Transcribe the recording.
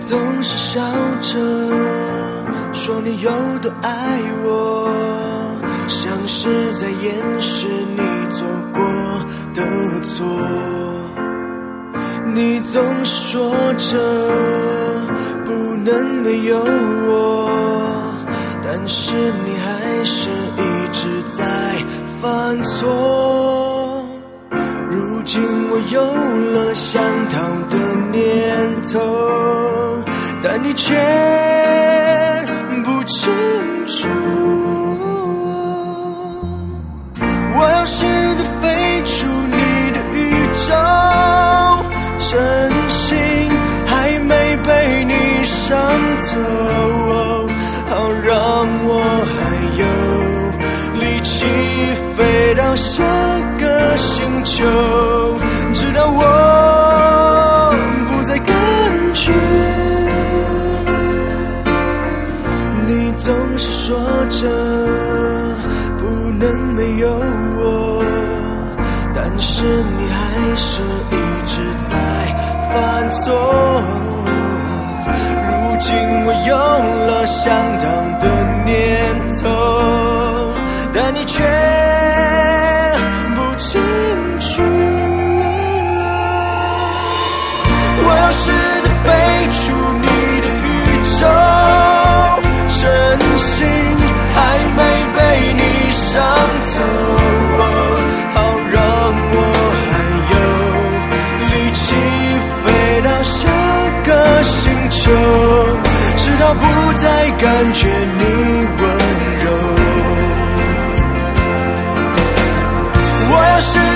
总是笑着说你有多爱我，像是在掩饰你做过的错。你总说着不能没有我，但是你还是一直在犯错。如今我有了想逃的念头，但你却不清楚。我要试着飞出你的宇宙，真心还没被你伤透，好让我还有力气飞到下个星球，直到我不再感觉。你总是说着不能没有我，但是你还是一直在犯错。如今我有了想逃的念头，但你却不清楚。我要试着飞出你的宇宙，真心还没被你伤透，好让我还有力气飞到下个星球，直到不再感觉你温柔。我要是